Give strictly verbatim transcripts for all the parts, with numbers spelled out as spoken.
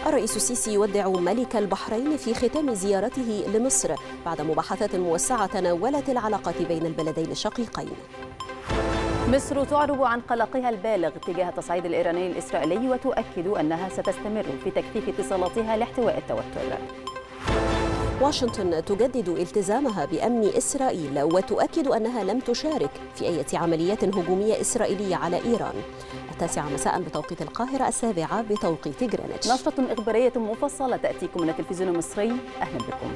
الرئيس السيسي يودع ملك البحرين في ختام زيارته لمصر بعد مباحثات موسعة تناولت العلاقات بين البلدين الشقيقين. مصر تعرب عن قلقها البالغ تجاه التصعيد الإيراني الإسرائيلي وتؤكد أنها ستستمر في تكثيف اتصالاتها لاحتواء التوتر. واشنطن تجدد التزامها بأمن إسرائيل وتؤكد أنها لم تشارك في أي عمليات هجومية إسرائيلية على إيران. التاسعة مساء بتوقيت القاهرة، السابعة بتوقيت جرينتش. نشرة إخبارية مفصلة تأتيكم من التلفزيون المصري، أهلا بكم.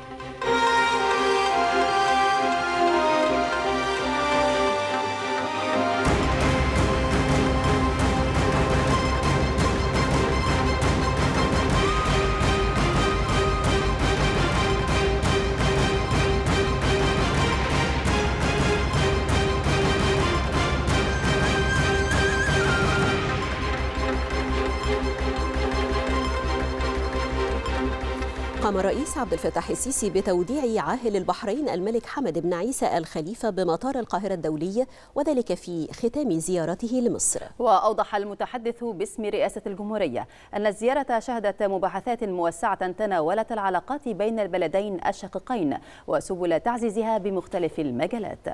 قام الرئيس عبد الفتاح السيسي بتوديع عاهل البحرين الملك حمد بن عيسى آل خليفة بمطار القاهرة الدولي، وذلك في ختام زيارته لمصر. وأوضح المتحدث باسم رئاسة الجمهورية أن الزيارة شهدت مباحثات موسعة تناولت العلاقات بين البلدين الشقيقين وسبل تعزيزها بمختلف المجالات.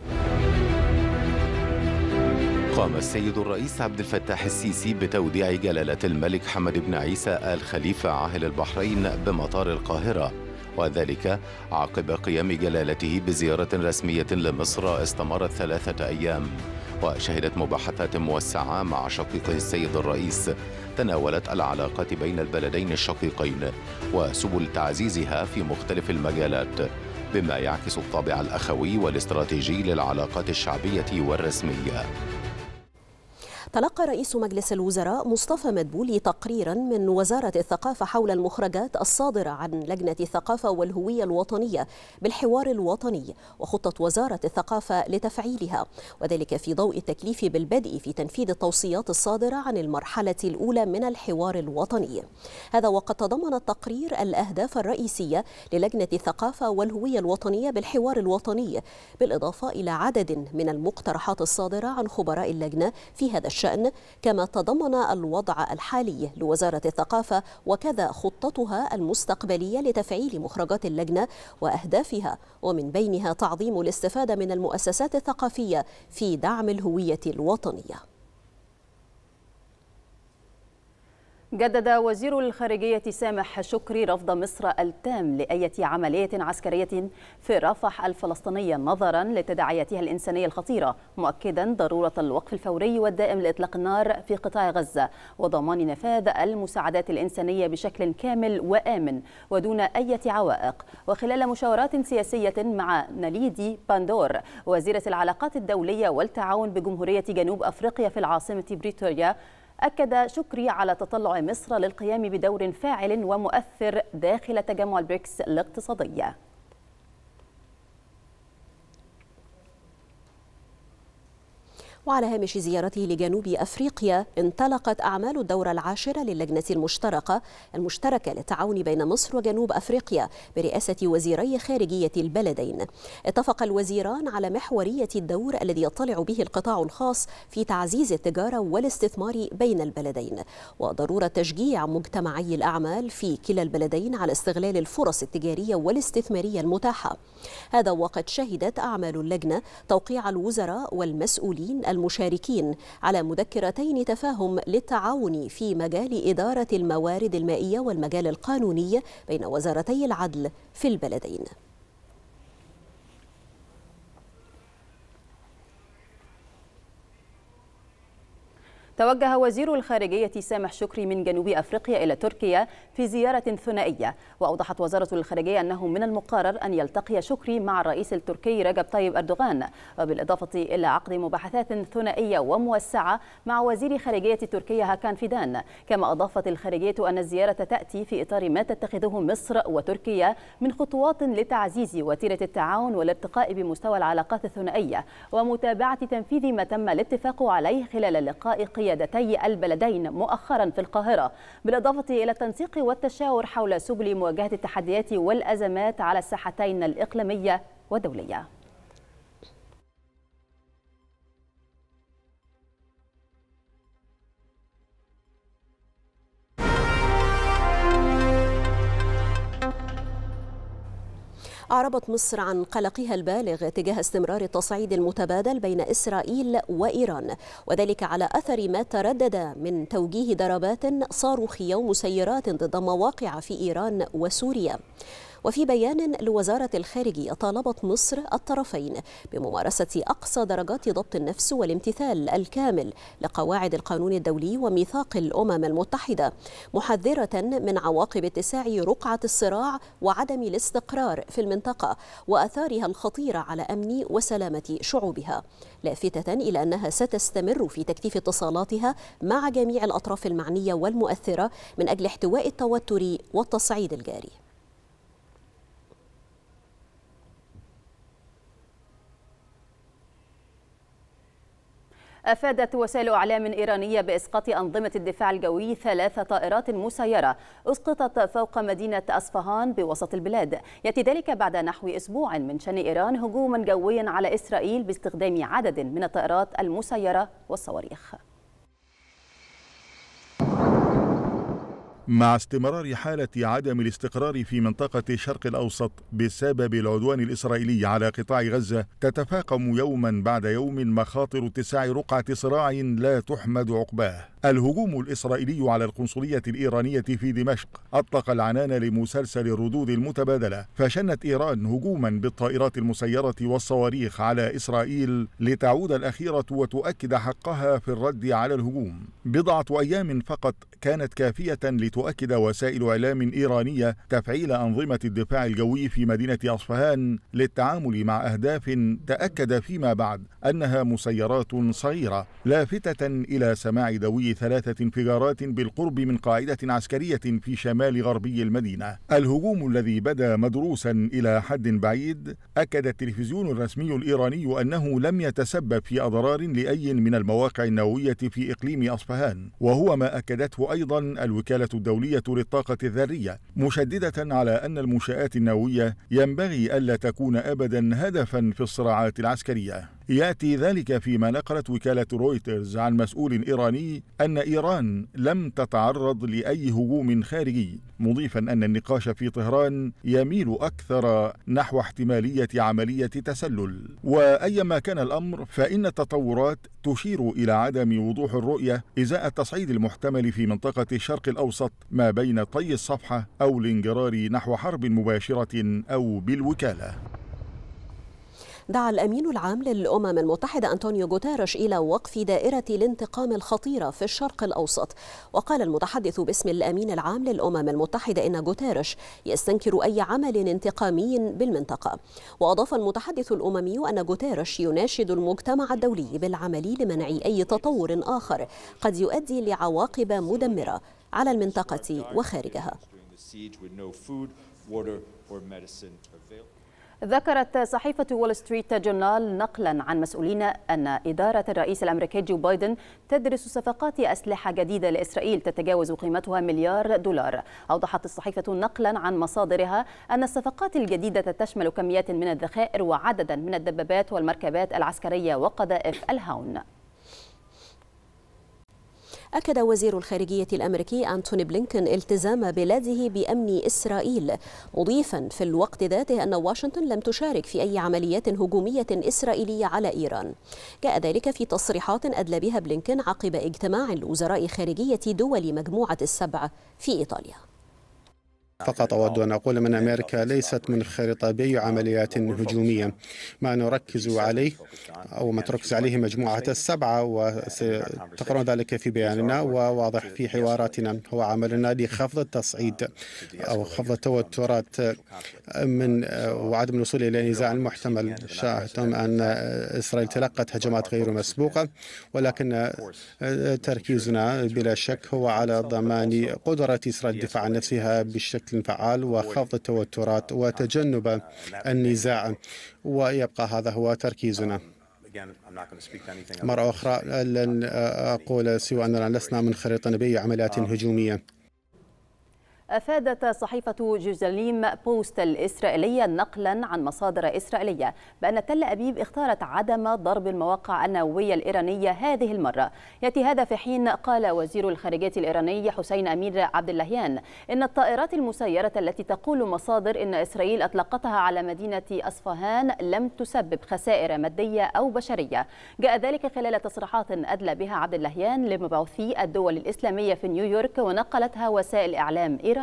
قام السيد الرئيس عبد الفتاح السيسي بتوديع جلالة الملك حمد بن عيسى آل خليفة عاهل البحرين بمطار القاهرة، وذلك عقب قيام جلالته بزيارة رسمية لمصر استمرت ثلاثة أيام، وشهدت مباحثات موسعة مع شقيقه السيد الرئيس تناولت العلاقات بين البلدين الشقيقين وسبل تعزيزها في مختلف المجالات، بما يعكس الطابع الأخوي والاستراتيجي للعلاقات الشعبية والرسمية. تلقى رئيس مجلس الوزراء مصطفى مدبولي تقريرا من وزارة الثقافة حول المخرجات الصادرة عن لجنة الثقافة والهوية الوطنية بالحوار الوطني وخطة وزارة الثقافة لتفعيلها، وذلك في ضوء التكليف بالبدء في تنفيذ التوصيات الصادرة عن المرحلة الأولى من الحوار الوطني. هذا وقد تضمن التقرير الأهداف الرئيسية للجنة الثقافة والهوية الوطنية بالحوار الوطني، بالإضافة إلى عدد من المقترحات الصادرة عن خبراء اللجنة في هذا الشأن، كما تضمن الوضع الحالي لوزارة الثقافة وكذا خطتها المستقبلية لتفعيل مخرجات اللجنة وأهدافها، ومن بينها تعظيم الاستفادة من المؤسسات الثقافية في دعم الهوية الوطنية. جدد وزير الخارجية سامح شكري رفض مصر التام لأي عملية عسكرية في رفح الفلسطينية نظرا لتداعياتها الإنسانية الخطيرة، مؤكدا ضرورة الوقف الفوري والدائم لإطلاق النار في قطاع غزة وضمان نفاذ المساعدات الإنسانية بشكل كامل وآمن ودون أي عوائق. وخلال مشاورات سياسية مع ناليدي باندور وزيرة العلاقات الدولية والتعاون بجمهورية جنوب أفريقيا في العاصمة بريتوريا، أكد شكري على تطلع مصر للقيام بدور فاعل ومؤثر داخل تجمع البريكس الاقتصادي. وعلى هامش زيارته لجنوب أفريقيا، انطلقت أعمال الدورة العاشرة للجنة المشتركة المشتركة للتعاون بين مصر وجنوب أفريقيا برئاسة وزيري خارجية البلدين. اتفق الوزيران على محورية الدور الذي يطلع به القطاع الخاص في تعزيز التجارة والاستثمار بين البلدين، وضرورة تشجيع مجتمعي الأعمال في كلا البلدين على استغلال الفرص التجارية والاستثمارية المتاحة. هذا وقد شهدت أعمال اللجنة توقيع الوزراء والمسؤولين المشاركين على مذكرتين تفاهم للتعاون في مجال إدارة الموارد المائية والمجال القانوني بين وزارتي العدل في البلدين. توجه وزير الخارجية سامح شكري من جنوب أفريقيا إلى تركيا في زيارة ثنائية، وأوضحت وزارة الخارجية أنه من المقرر أن يلتقي شكري مع الرئيس التركي رجب طيب أردوغان، وبالإضافة إلى عقد مباحثات ثنائية وموسعة مع وزير خارجية تركيا هاكان فيدان. كما أضافت الخارجية أن الزيارة تأتي في إطار ما تتخذه مصر وتركيا من خطوات لتعزيز وتيرة التعاون والارتقاء بمستوى العلاقات الثنائية ومتابعة تنفيذ ما تم الاتفاق عليه خلال لقاء قيادتي البلدين مؤخرا في القاهرة، بالإضافة إلى التنسيق والتشاور حول سبل مواجهة التحديات والأزمات على الساحتين الإقليمية والدولية. أعربت مصر عن قلقها البالغ تجاه استمرار التصعيد المتبادل بين إسرائيل وإيران، وذلك على أثر ما تردد من توجيه ضربات صاروخية ومسيرات ضد مواقع في إيران وسوريا. وفي بيان لوزارة الخارجية طالبت مصر الطرفين بممارسة أقصى درجات ضبط النفس والامتثال الكامل لقواعد القانون الدولي وميثاق الأمم المتحدة، محذرة من عواقب اتساع رقعة الصراع وعدم الاستقرار في المنطقة وآثارها الخطيرة على أمن وسلامة شعوبها، لافتة إلى أنها ستستمر في تكثيف اتصالاتها مع جميع الأطراف المعنية والمؤثرة من أجل احتواء التوتر والتصعيد الجاري. أفادت وسائل إعلام إيرانية بإسقاط أنظمة الدفاع الجوي ثلاث طائرات مسيرة أسقطت فوق مدينة أصفهان بوسط البلاد، يأتي ذلك بعد نحو أسبوع من شن إيران هجوما جويا على إسرائيل باستخدام عدد من الطائرات المسيرة والصواريخ. مع استمرار حالة عدم الاستقرار في منطقة الشرق الأوسط بسبب العدوان الإسرائيلي على قطاع غزة، تتفاقم يوما بعد يوم مخاطر اتساع رقعة صراع لا تحمد عقباه. الهجوم الإسرائيلي على القنصلية الإيرانية في دمشق أطلق العنان لمسلسل الردود المتبادلة، فشنت إيران هجوما بالطائرات المسيرة والصواريخ على إسرائيل لتعود الأخيرة وتؤكد حقها في الرد على الهجوم. بضعة أيام فقط كانت كافية لتؤكد وسائل إعلام إيرانية تفعيل أنظمة الدفاع الجوي في مدينة أصفهان للتعامل مع أهداف تأكد فيما بعد أنها مسيرات صغيرة، لافتة إلى سماع دوي ثلاثة انفجارات بالقرب من قاعدة عسكرية في شمال غربي المدينة. الهجوم الذي بدا مدروسا إلى حد بعيد أكد التلفزيون الرسمي الإيراني أنه لم يتسبب في أضرار لأي من المواقع النووية في إقليم أصفهان، وهو ما أكدته أيضا الوكالة الدولية للطاقة الذرية، مشددة على أن المنشآت النووية ينبغي ألا تكون أبدا هدفا في الصراعات العسكرية. يأتي ذلك فيما نقلت وكالة رويترز عن مسؤول إيراني أن إيران لم تتعرض لأي هجوم خارجي، مضيفا أن النقاش في طهران يميل أكثر نحو احتمالية عملية تسلل. وأيما كان الأمر فإن التطورات تشير إلى عدم وضوح الرؤية إزاء التصعيد المحتمل في منطقة الشرق الأوسط ما بين طي الصفحة أو الانجرار نحو حرب مباشرة أو بالوكالة. دعا الأمين العام للأمم المتحدة أنطونيو غوتيريش إلى وقف دائرة الانتقام الخطيرة في الشرق الأوسط، وقال المتحدث باسم الأمين العام للأمم المتحدة إن غوتيريش يستنكر أي عمل انتقامي بالمنطقة. وأضاف المتحدث الأممي أن غوتيريش يناشد المجتمع الدولي بالعمل لمنع أي تطور آخر قد يؤدي لعواقب مدمرة على المنطقة وخارجها. ذكرت صحيفة وول ستريت جورنال نقلا عن مسؤولين أن إدارة الرئيس الأمريكي جو بايدن تدرس صفقات أسلحة جديدة لإسرائيل تتجاوز قيمتها مليار دولار. أوضحت الصحيفة نقلا عن مصادرها أن الصفقات الجديدة تشمل كميات من الذخائر وعددا من الدبابات والمركبات العسكرية وقذائف الهاون. أكد وزير الخارجية الأمريكي أنتوني بلينكن التزام بلاده بأمن إسرائيل، مضيفا في الوقت ذاته أن واشنطن لم تشارك في أي عمليات هجومية إسرائيلية على إيران. جاء ذلك في تصريحات أدلى بها بلينكن عقب اجتماع لوزراء خارجية دول مجموعة السبع في إيطاليا. فقط أود أن أقول من أمريكا ليست منخرطة بأي عمليات هجومية. ما نركز عليه أو ما تركز عليه مجموعة السبعة وستقرون ذلك في بياننا وواضح في حواراتنا هو عملنا لخفض التصعيد أو خفض التوترات من وعدم الوصول إلى نزاع محتمل. شاهدتم أن إسرائيل تلقت هجمات غير مسبوقة، ولكن تركيزنا بلا شك هو على ضمان قدرة إسرائيل الدفاع عن نفسها بالشكل فعال وخفض التوترات وتجنب النزاع، ويبقى هذا هو تركيزنا. مرة أخرى لن أقول سوى أننا لسنا منخرطين بأي عمليات هجومية. أفادت صحيفة جيروزاليم بوست الإسرائيلية نقلا عن مصادر إسرائيلية بأن تل أبيب اختارت عدم ضرب المواقع النووية الإيرانية هذه المرة. يأتي هذا في حين قال وزير الخارجية الإيراني حسين أمير عبد اللهيان إن الطائرات المسيرة التي تقول مصادر إن إسرائيل أطلقتها على مدينة أصفهان لم تسبب خسائر مادية أو بشرية. جاء ذلك خلال تصريحات أدلى بها عبد اللهيان لمبعوثي الدول الإسلامية في نيويورك ونقلتها وسائل إعلام إيرانية.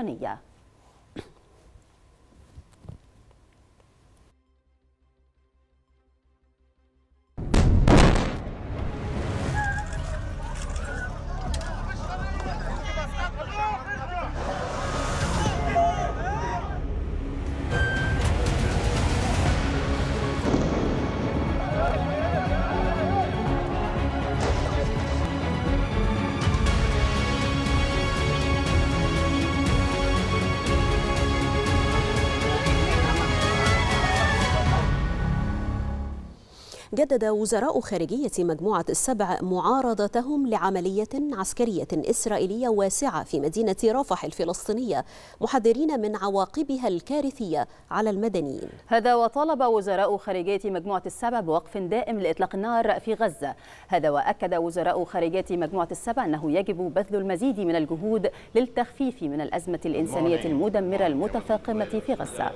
جدد وزراء خارجية مجموعة السبع معارضتهم لعملية عسكرية إسرائيلية واسعة في مدينة رفح الفلسطينية، محذرين من عواقبها الكارثية على المدنيين. هذا وطالب وزراء خارجية مجموعة السبع بوقف دائم لإطلاق النار في غزة. هذا وأكد وزراء خارجية مجموعة السبع أنه يجب بذل المزيد من الجهود للتخفيف من الأزمة الإنسانية المدمرة المتفاقمة في غزة.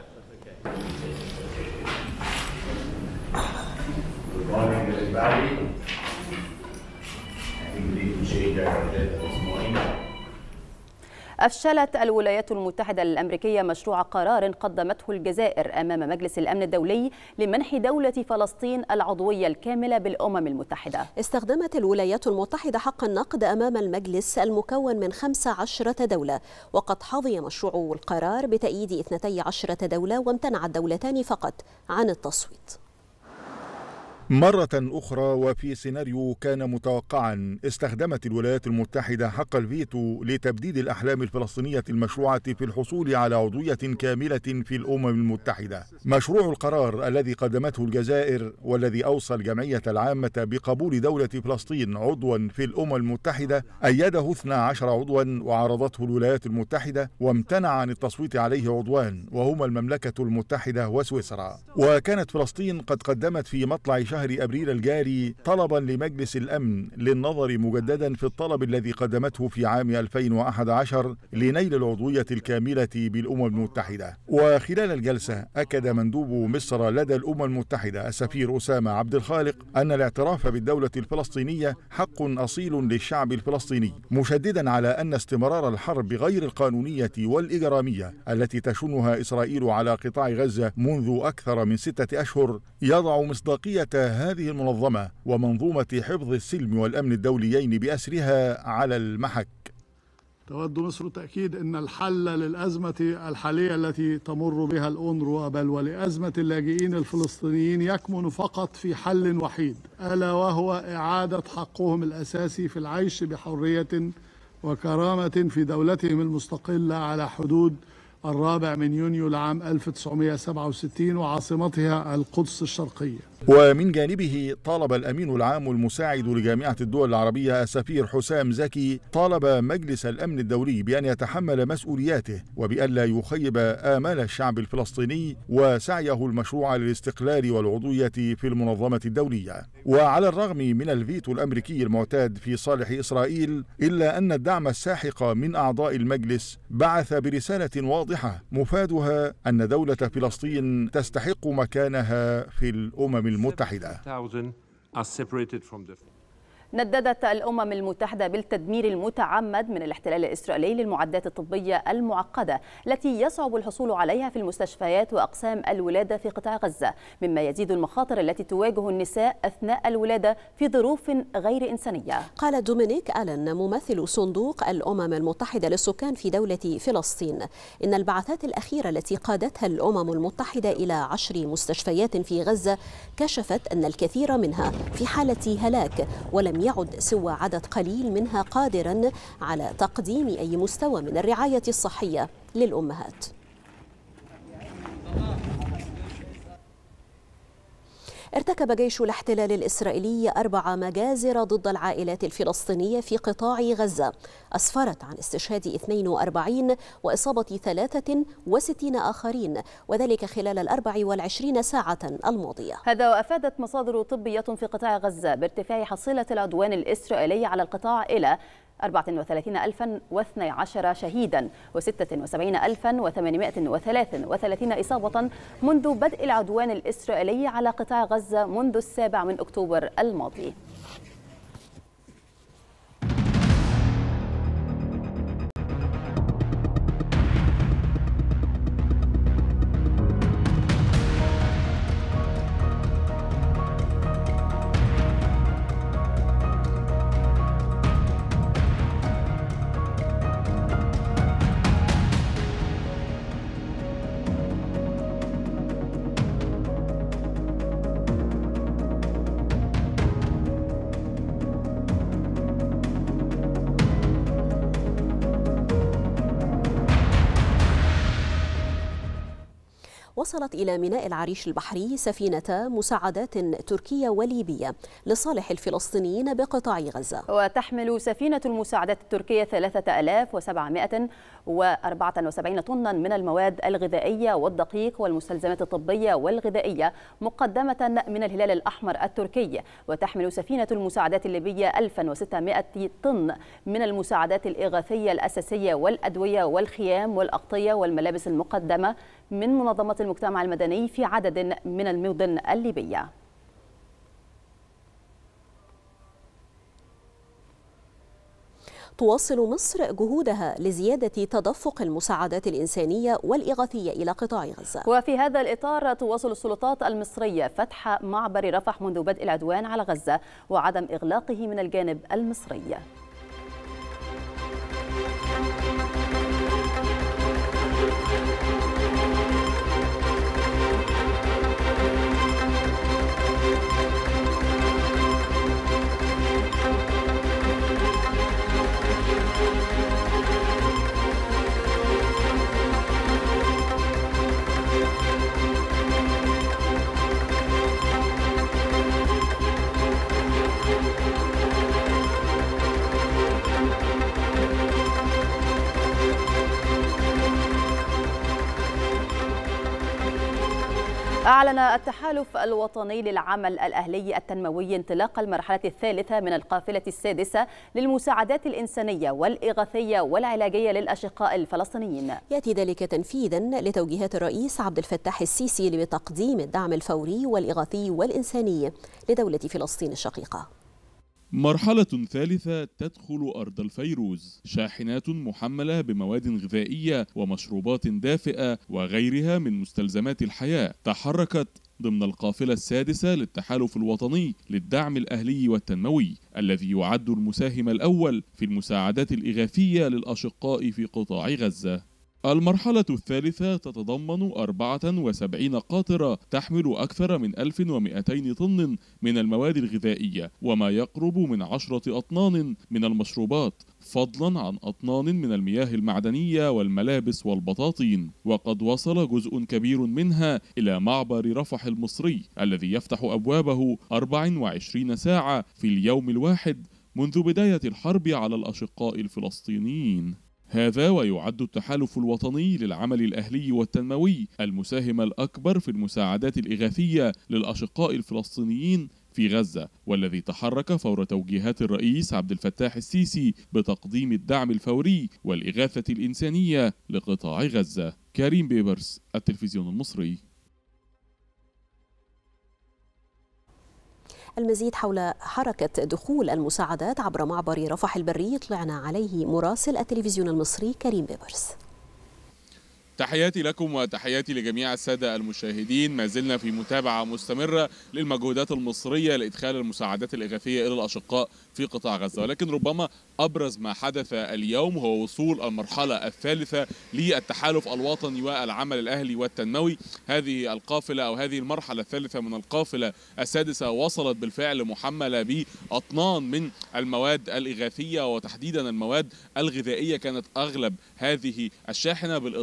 أفشلت الولايات المتحدة الأمريكية مشروع قرار قدمته الجزائر أمام مجلس الأمن الدولي لمنح دولة فلسطين العضوية الكاملة بالأمم المتحدة. استخدمت الولايات المتحدة حق النقد أمام المجلس المكون من خمس عشرة دولة، وقد حظي مشروع القرار بتأييد اثنتي عشرة دولة، وامتنعت دولتان فقط عن التصويت. مرة أخرى وفي سيناريو كان متوقعا، استخدمت الولايات المتحدة حق الفيتو لتبديد الأحلام الفلسطينية المشروعة في الحصول على عضوية كاملة في الأمم المتحدة. مشروع القرار الذي قدمته الجزائر والذي أوصى الجمعية العامة بقبول دولة فلسطين عضوا في الأمم المتحدة أيده اثنا عشر عضوا وعارضته الولايات المتحدة، وامتنع عن التصويت عليه عضوان وهما المملكة المتحدة وسويسرا. وكانت فلسطين قد قدمت في مطلع شهر أبريل الجاري طلبا لمجلس الأمن للنظر مجددا في الطلب الذي قدمته في عام ألفين وأحد عشر لنيل العضوية الكاملة بالأمم المتحدة. وخلال الجلسة أكد مندوب مصر لدى الأمم المتحدة السفير أسامة عبد الخالق أن الاعتراف بالدولة الفلسطينية حق أصيل للشعب الفلسطيني، مشددا على أن استمرار الحرب غير القانونية والإجرامية التي تشنها إسرائيل على قطاع غزة منذ أكثر من ستة أشهر يضع مصداقية هذه المنظمة ومنظومة حفظ السلم والأمن الدوليين بأسرها على المحك. تود مصر تأكيد أن الحل للأزمة الحالية التي تمر بها الأونروا بل ولأزمة اللاجئين الفلسطينيين يكمن فقط في حل وحيد، ألا وهو إعادة حقهم الأساسي في العيش بحرية وكرامة في دولتهم المستقلة على حدود الرابع من يونيو لعام ألف وتسعمائة وسبعة وستين وعاصمتها القدس الشرقية. ومن جانبه طالب الأمين العام المساعد لجامعة الدول العربية السفير حسام زكي طالب مجلس الأمن الدولي بأن يتحمل مسؤولياته وبألا يخيب آمال الشعب الفلسطيني وسعيه المشروع للاستقلال والعضوية في المنظمة الدولية. وعلى الرغم من الفيتو الأمريكي المعتاد في صالح إسرائيل، إلا أن الدعم الساحق من أعضاء المجلس بعث برسالة واضحة مفادها أن دولة فلسطين تستحق مكانها في الأمم المتحدة. نددت الأمم المتحدة بالتدمير المتعمد من الاحتلال الإسرائيلي للمعدات الطبية المعقدة التي يصعب الحصول عليها في المستشفيات وأقسام الولادة في قطاع غزة، مما يزيد المخاطر التي تواجه النساء أثناء الولادة في ظروف غير إنسانية. قال دومينيك آلن ممثل صندوق الأمم المتحدة للسكان في دولة فلسطين إن البعثات الأخيرة التي قادتها الأمم المتحدة إلى عشر مستشفيات في غزة كشفت أن الكثير منها في حالة هلاك، ولم يعد سوى عدد قليل منها قادرا على تقديم أي مستوى من الرعاية الصحية للأمهات. ارتكب جيش الاحتلال الإسرائيلي أربع مجازر ضد العائلات الفلسطينية في قطاع غزة أسفرت عن استشهاد اثنين وأربعين وإصابة ثلاثة وستين آخرين، وذلك خلال الأربع والعشرين ساعة الماضية. هذا وأفادت مصادر طبية في قطاع غزة بارتفاع حصيلة العدوان الإسرائيلي على القطاع إلى أربعة وثلاثين ألفا واثني عشر شهيدا وستة وسبعين ألفا وثمانمائة وثلاثة وثلاثين إصابة منذ بدء العدوان الإسرائيلي على قطاع غزة منذ السابع من أكتوبر الماضي. وصلت إلى ميناء العريش البحري سفينة مساعدات تركية وليبية لصالح الفلسطينيين بقطاع غزة. وتحمل سفينة المساعدات التركية ثلاثة آلاف وسبعمائة وأربعة وسبعين طنا من المواد الغذائية والدقيق والمستلزمات الطبية والغذائية مقدمة من الهلال الأحمر التركي. وتحمل سفينة المساعدات الليبية ألف وستمائة طن من المساعدات الإغاثية الأساسية والأدوية والخيام والأغطية والملابس المقدمة من منظمة المجتمع المدني في عدد من المدن الليبية. تواصل مصر جهودها لزيادة تدفق المساعدات الإنسانية والإغاثية إلى قطاع غزة. وفي هذا الإطار تواصل السلطات المصرية فتح معبر رفح منذ بدء العدوان على غزة وعدم إغلاقه من الجانب المصري. أعلن التحالف الوطني للعمل الأهلي التنموي انطلاق المرحلة الثالثة من القافلة السادسة للمساعدات الإنسانية والإغاثية والعلاجية للأشقاء الفلسطينيين. يأتي ذلك تنفيذا لتوجيهات الرئيس عبد الفتاح السيسي لتقديم الدعم الفوري والإغاثي والإنساني لدولة فلسطين الشقيقة. مرحلة ثالثة تدخل أرض الفيروز، شاحنات محملة بمواد غذائية ومشروبات دافئة وغيرها من مستلزمات الحياة تحركت ضمن القافلة السادسة للتحالف الوطني للدعم الأهلي والتنموي الذي يعد المساهم الأول في المساعدات الإغاثية للأشقاء في قطاع غزة. المرحلة الثالثة تتضمن أربعة وسبعين قاطرة تحمل أكثر من ألف ومئتين طن من المواد الغذائية وما يقرب من عشرة أطنان من المشروبات، فضلا عن أطنان من المياه المعدنية والملابس والبطاطين. وقد وصل جزء كبير منها إلى معبر رفح المصري الذي يفتح أبوابه أربع وعشرين ساعة في اليوم الواحد منذ بداية الحرب على الأشقاء الفلسطينيين. هذا ويعد التحالف الوطني للعمل الأهلي والتنموي المساهم الأكبر في المساعدات الإغاثية للأشقاء الفلسطينيين في غزة، والذي تحرك فور توجيهات الرئيس عبد الفتاح السيسي بتقديم الدعم الفوري والإغاثة الإنسانية لقطاع غزة. كريم بيبرس، التلفزيون المصري. المزيد حول حركة دخول المساعدات عبر معبر رفح البري يطلعنا عليه مراسل التلفزيون المصري كريم بيبرس. تحياتي لكم وتحياتي لجميع السادة المشاهدين. ما زلنا في متابعة مستمرة للمجهودات المصرية لإدخال المساعدات الإغاثية إلى الأشقاء في قطاع غزة، ولكن ربما أبرز ما حدث اليوم هو وصول المرحلة الثالثة للتحالف الوطني والعمل الأهلي والتنموي. هذه القافلة أو هذه المرحلة الثالثة من القافلة السادسة وصلت بالفعل محملة بأطنان من المواد الإغاثية وتحديدا المواد الغذائية. كانت أغلب هذه الشاحنة بالإضافة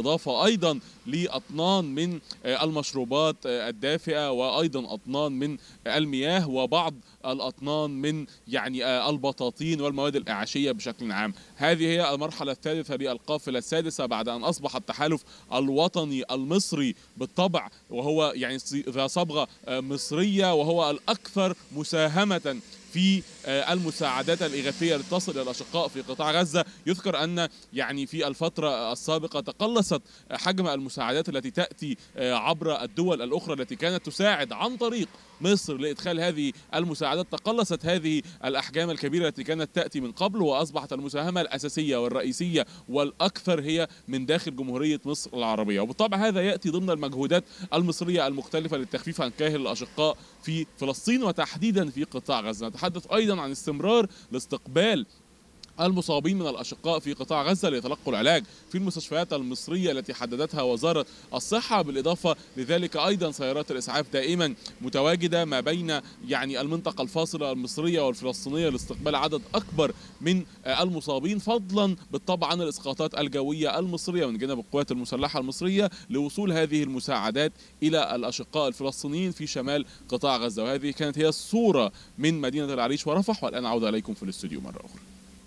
وأيضا لأطنان من المشروبات الدافئة وأيضا أطنان من المياه وبعض الأطنان من يعني البطاطين والمواد الإعاشية بشكل عام. هذه هي المرحلة الثالثة للقافلة السادسة بعد أن أصبح التحالف الوطني المصري بالطبع وهو يعني ذا صبغة مصرية وهو الأكثر مساهمة في المساعدات الإغاثية التي تصل إلى الأشقاء في قطاع غزة. يذكر أن يعني في الفترة السابقة تقلصت حجم المساعدات التي تأتي عبر الدول الأخرى التي كانت تساعد عن طريق مصر لإدخال هذه المساعدات، تقلصت هذه الأحجام الكبيرة التي كانت تأتي من قبل، وأصبحت المساهمة الأساسية والرئيسية والأكثر هي من داخل جمهورية مصر العربية. وبالطبع هذا يأتي ضمن المجهودات المصرية المختلفة للتخفيف عن كاهل الأشقاء في فلسطين وتحديدا في قطاع غزة. نتحدث أيضا عن استمرار لاستقبال المصابين من الأشقاء في قطاع غزة ليتلقوا العلاج في المستشفيات المصرية التي حددتها وزارة الصحة. بالإضافة لذلك أيضا سيارات الإسعاف دائما متواجدة ما بين يعني المنطقة الفاصلة المصرية والفلسطينية لاستقبال عدد أكبر من المصابين، فضلا بالطبع عن الإسقاطات الجوية المصرية من جانب القوات المسلحة المصرية لوصول هذه المساعدات إلى الأشقاء الفلسطينيين في شمال قطاع غزة. وهذه كانت هي الصورة من مدينة العريش ورفح، والآن أعود إليكم في الاستوديو مرة أخرى.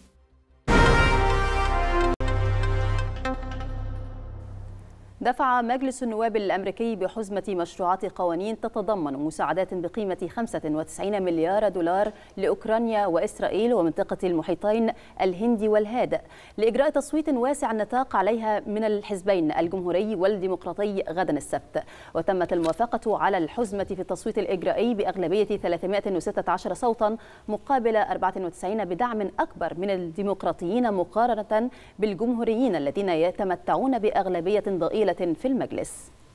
دفع مجلس النواب الأمريكي بحزمة مشروعات قوانين تتضمن مساعدات بقيمة خمسة وتسعين مليار دولار لأوكرانيا وإسرائيل ومنطقة المحيطين الهندي والهادئ لإجراء تصويت واسع النطاق عليها من الحزبين الجمهوري والديمقراطي غدا السبت. وتمت الموافقة على الحزمة في التصويت الإجرائي بأغلبية ثلاثمائة وستة عشر صوتا مقابل أربعة وتسعين بدعم أكبر من الديمقراطيين مقارنة بالجمهوريين الذين يتمتعون بأغلبية ضئيلة في المجلس.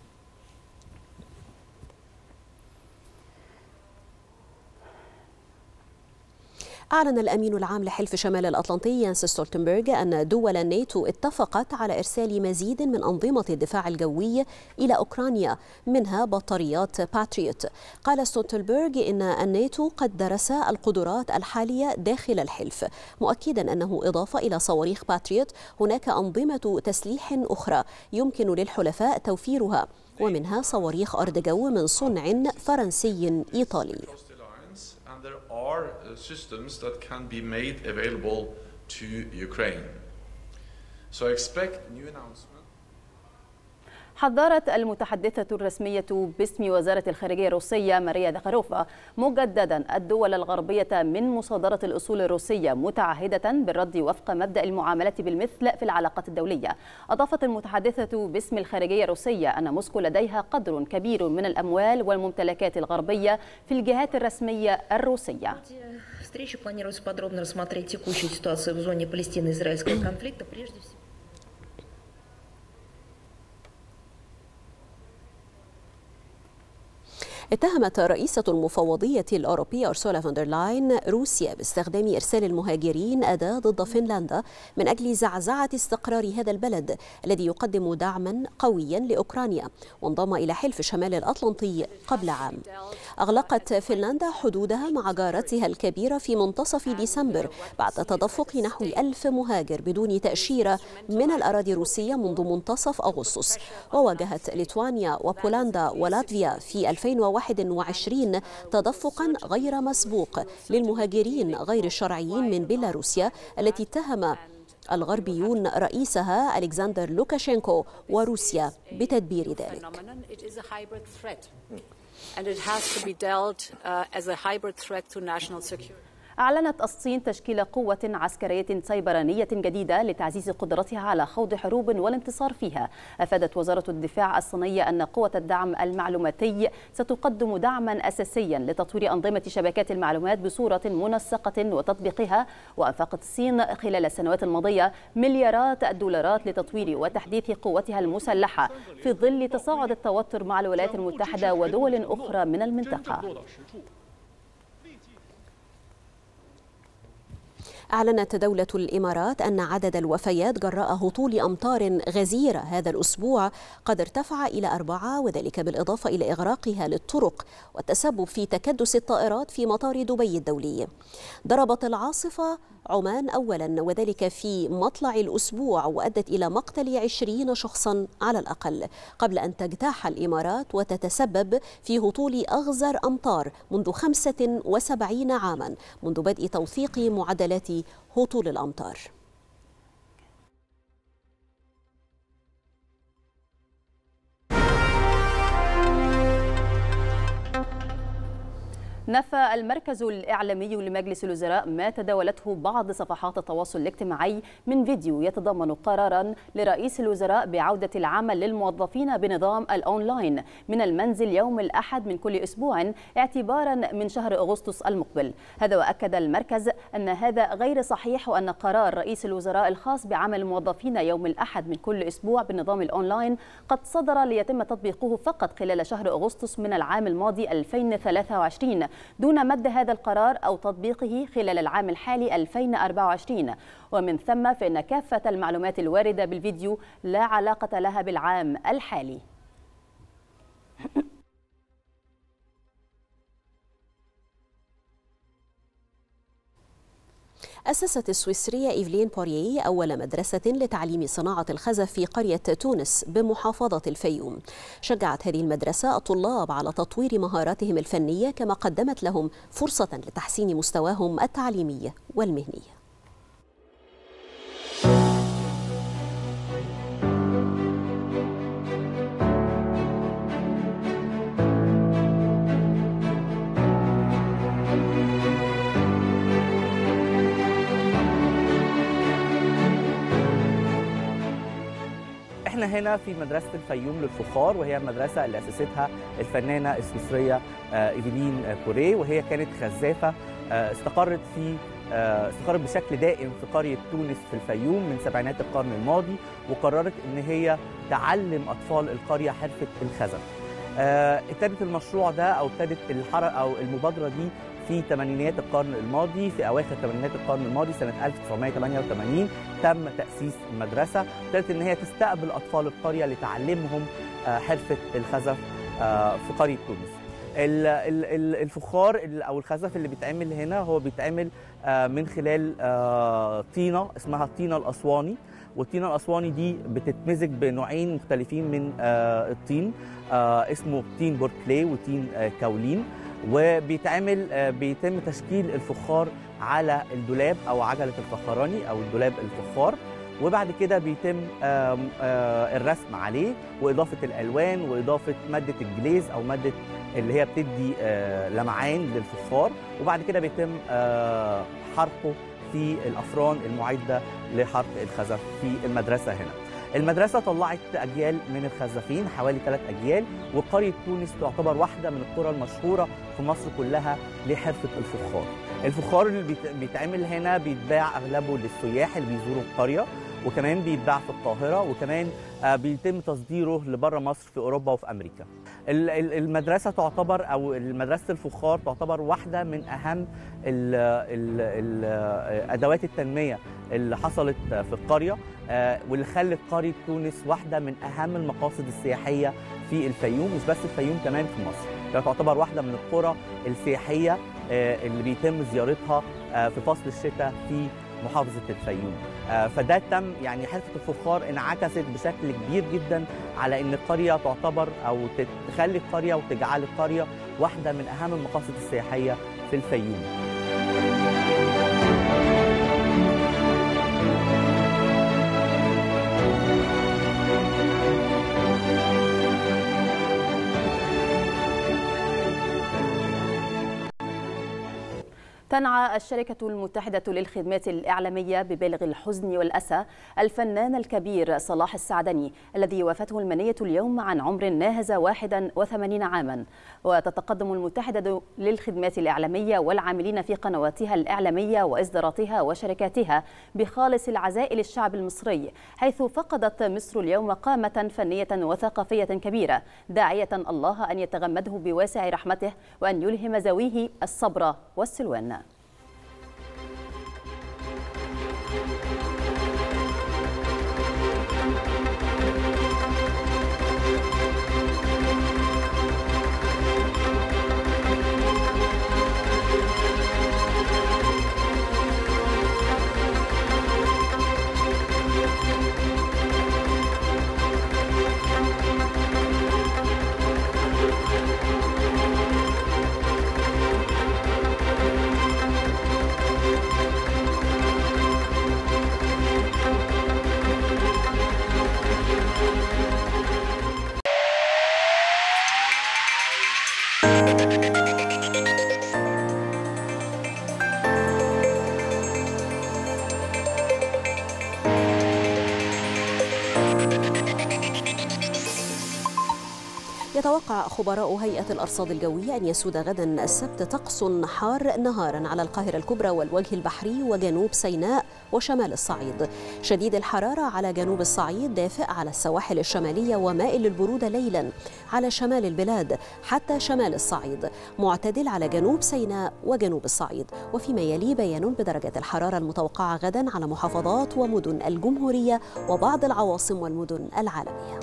أعلن الأمين العام لحلف شمال الأطلنطي يانس ستولتنبرغ أن دول الناتو اتفقت على إرسال مزيد من أنظمة الدفاع الجوي إلى أوكرانيا منها بطاريات باتريوت. قال ستولتنبرغ إن الناتو قد درس القدرات الحالية داخل الحلف، مؤكدا أنه إضافة إلى صواريخ باتريوت هناك أنظمة تسليح أخرى يمكن للحلفاء توفيرها، ومنها صواريخ أرض جو من صنع فرنسي إيطالي. There are systems that can be made available to Ukraine. So I expect new announcements. حذرت المتحدثة الرسمية باسم وزارة الخارجية الروسية ماريا زخاروفا مجددا الدول الغربية من مصادرة الأصول الروسية، متعهدة بالرد وفق مبدأ المعاملة بالمثل في العلاقات الدولية. أضافت المتحدثة باسم الخارجية الروسية أن موسكو لديها قدر كبير من الأموال والممتلكات الغربية في الجهات الرسمية الروسية. Встреча планируется подробно рассмотреть текущую ситуацию в зоне Палестино-израильского конфликта, прежде всего. اتهمت رئيسة المفوضية الأوروبية أرسولا فون دير لاين روسيا باستخدام إرسال المهاجرين أداة ضد فنلندا من أجل زعزعة استقرار هذا البلد الذي يقدم دعما قويا لأوكرانيا وانضم إلى حلف شمال الأطلنطي قبل عام. أغلقت فنلندا حدودها مع جارتها الكبيرة في منتصف ديسمبر بعد تدفق نحو ألف مهاجر بدون تأشيرة من الأراضي الروسية منذ منتصف أغسطس. وواجهت ليتوانيا وبولندا ولاتفيا في ألفين وواحد وعشرين تدفقا غير مسبوق للمهاجرين غير الشرعيين من بيلاروسيا التي اتهم الغربيون رئيسها ألكسندر لوكاشينكو وروسيا بتدبير ذلك. أعلنت الصين تشكيل قوة عسكرية سيبرانية جديدة لتعزيز قدرتها على خوض حروب والانتصار فيها. أفادت وزارة الدفاع الصينية أن قوة الدعم المعلوماتي ستقدم دعما أساسيا لتطوير أنظمة شبكات المعلومات بصورة منسقة وتطبيقها. وأنفقت الصين خلال السنوات الماضية مليارات الدولارات لتطوير وتحديث قوتها المسلحة في ظل تصاعد التوتر مع الولايات المتحدة ودول أخرى من المنطقة. أعلنت دولة الإمارات أن عدد الوفيات جراء هطول أمطار غزيرة هذا الأسبوع قد ارتفع إلى أربعة، وذلك بالإضافة إلى إغراقها للطرق والتسبب في تكدس الطائرات في مطار دبي الدولي. ضربت العاصفة عمان أولا وذلك في مطلع الأسبوع وأدت إلى مقتل عشرين شخصا على الأقل، قبل أن تجتاح الإمارات وتتسبب في هطول أغزر أمطار منذ خمسة وسبعين عاما منذ بدء توثيق معدلات هطول الأمطار. نفى المركز الإعلامي لمجلس الوزراء ما تداولته بعض صفحات التواصل الاجتماعي من فيديو يتضمن قرارا لرئيس الوزراء بعودة العمل للموظفين بنظام الأونلاين من المنزل يوم الأحد من كل أسبوع اعتبارا من شهر أغسطس المقبل. هذا وأكد المركز أن هذا غير صحيح، وأن قرار رئيس الوزراء الخاص بعمل الموظفين يوم الأحد من كل أسبوع بالنظام الأونلاين قد صدر ليتم تطبيقه فقط خلال شهر أغسطس من العام الماضي ألفين وثلاثة وعشرين دون مد هذا القرار أو تطبيقه خلال العام الحالي ألفين وأربعة وعشرين، ومن ثم فإن كافة المعلومات الواردة بالفيديو لا علاقة لها بالعام الحالي. أسست السويسرية إيفلين بورييه أول مدرسة لتعليم صناعة الخزف في قرية تونس بمحافظة الفيوم. شجعت هذه المدرسة الطلاب على تطوير مهاراتهم الفنية، كما قدمت لهم فرصة لتحسين مستواهم التعليمي والمهني. احنا هنا في مدرسة الفيوم للفخار، وهي المدرسة اللي أسستها الفنانة السويسرية إيفلين بورييه، وهي كانت خزافة استقرت في استقرت بشكل دائم في قرية تونس في الفيوم من سبعينات القرن الماضي، وقررت إن هي تعلم أطفال القرية حرفة الخزف. ابتدت المشروع ده أو ابتدت الحركة أو المبادرة دي في ثمانينيات القرن الماضي، في أواخر ثمانينات القرن الماضي سنة ألف وتسعمائة وثمانية وثمانين تم تأسيس المدرسة، ابتدت إن هي تستقبل أطفال القرية لتعلمهم حرفة الخزف في قرية تونس. الفخار أو الخزف اللي بيتعمل هنا هو بيتعمل من خلال طينة اسمها الطينة الأسواني، والطينة الأسواني دي بتتمزج بنوعين مختلفين من الطين، اسمه طين بوركلي وطين كاولين، وبيتعمل بيتم تشكيل الفخار على الدولاب أو عجلة الفخاراني أو الدولاب الفخار، وبعد كده بيتم الرسم عليه وإضافة الألوان وإضافة مادة الجليز أو مادة اللي هي بتدي لمعان للفخار، وبعد كده بيتم حرقه في الأفران المعدة لحرق الخزف في المدرسة هنا. المدرسة طلعت أجيال من الخزافين، حوالي ثلاث أجيال، وقرية تونس تعتبر واحدة من القرى المشهورة في مصر كلها لحرفة الفخار. الفخار اللي بيتعمل هنا بيتباع أغلبه للسياح اللي بيزوروا القرية، وكمان بيتباع في القاهرة، وكمان بيتم تصديره لبره مصر في أوروبا وفي أمريكا. المدرسة تعتبر أو مدرسة الفخار تعتبر واحدة من أهم ال ال ال أدوات التنمية اللي حصلت في القرية، واللي خلت قرية تونس واحدة من أهم المقاصد السياحية في الفيوم، مش بس الفيوم كمان في مصر. تعتبر واحدة من القرى السياحية اللي بيتم زيارتها في فصل الشتاء في محافظة الفيوم. فده تم يعني حرفة الفخار انعكست بشكل كبير جدا على ان القرية تعتبر او تخلي القرية وتجعل القرية واحدة من اهم المقاصد السياحية في الفيوم. تنعى الشركة المتحدة للخدمات الإعلامية ببالغ الحزن والأسى الفنان الكبير صلاح السعدني الذي وافته المنية اليوم عن عمر ناهز واحد وثمانين عاما. وتتقدم المتحدة للخدمات الإعلامية والعاملين في قنواتها الإعلامية وإصداراتها وشركاتها بخالص العزاء للشعب المصري، حيث فقدت مصر اليوم قامة فنية وثقافية كبيرة، داعية الله أن يتغمده بواسع رحمته وأن يلهم ذويه الصبر والسلوان. يتوقع خبراء هيئة الأرصاد الجوية أن يسود غدا السبت طقس حار نهارا على القاهرة الكبرى والوجه البحري وجنوب سيناء وشمال الصعيد، شديد الحرارة على جنوب الصعيد، دافئ على السواحل الشمالية ومائل للبرودة ليلا على شمال البلاد حتى شمال الصعيد، معتدل على جنوب سيناء وجنوب الصعيد. وفيما يلي بيان بدرجة الحرارة المتوقعة غدا على محافظات ومدن الجمهورية وبعض العواصم والمدن العالمية.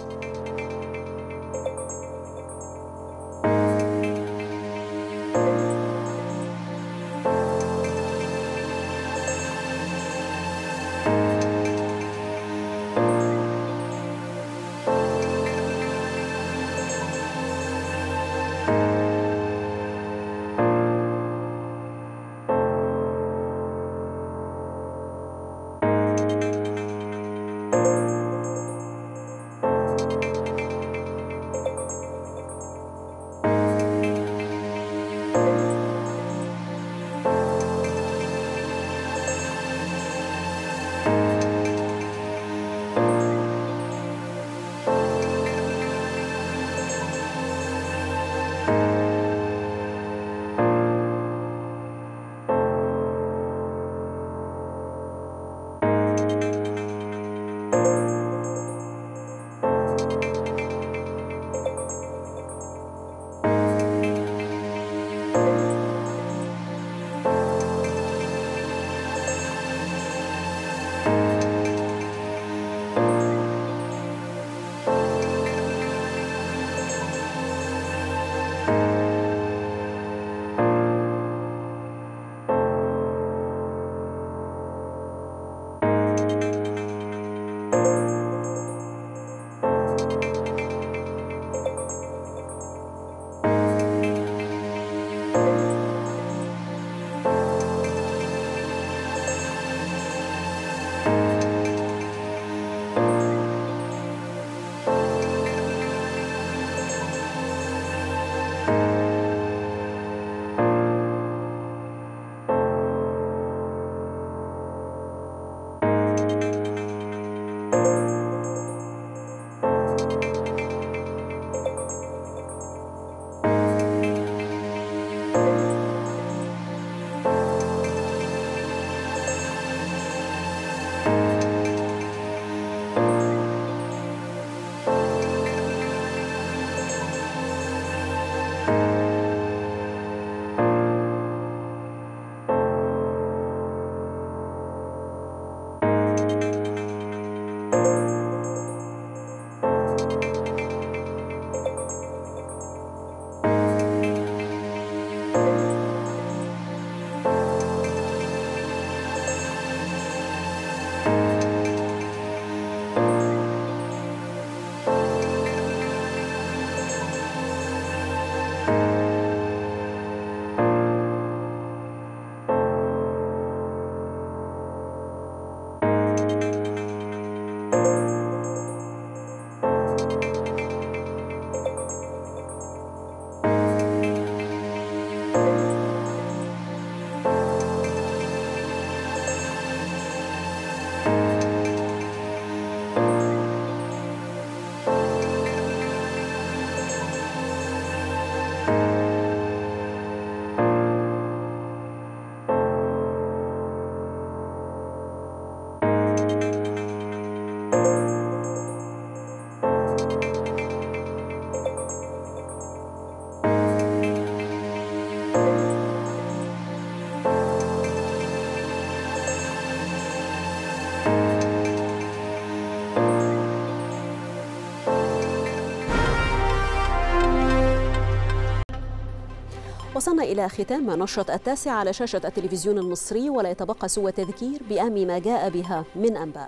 وصلنا إلى ختام نشرة التاسع على شاشة التلفزيون المصري، ولا يتبقى سوى التذكير بأهم ما جاء بها من أنباء.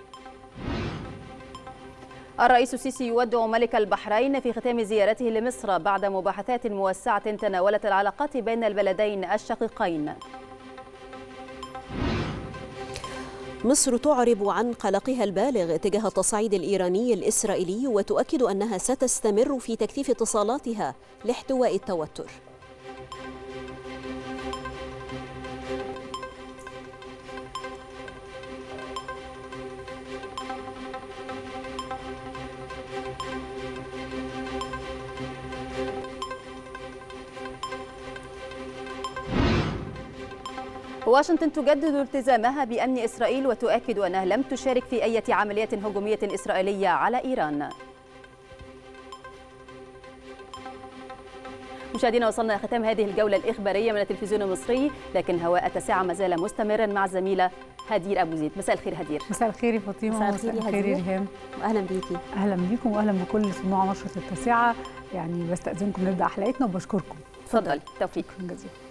الرئيس السيسي يودع ملك البحرين في ختام زيارته لمصر بعد مباحثات موسعة تناولت العلاقات بين البلدين الشقيقين. مصر تعرب عن قلقها البالغ تجاه التصعيد الإيراني الإسرائيلي، وتؤكد أنها ستستمر في تكثيف اتصالاتها لاحتواء التوتر. واشنطن تجدد التزامها بأمن إسرائيل وتؤكد أنها لم تشارك في أي عملية هجومية إسرائيلية على إيران. مشاهدينا، وصلنا لختام هذه الجولة الإخبارية من التلفزيون المصري، لكن هواء التاسعة ما زال مستمرا مع الزميلة هدير أبو زيد. مساء الخير هدير. مساء الخير يا فاطمة. مساء الخير يا هدير. ريهام. أهلا بيكي. أهلا بيكم وأهلا بكل صناع نشرة التاسعة. يعني بستأذنكم نبدأ حلقتنا وبشكركم. تفضل. توفيق جزيلا.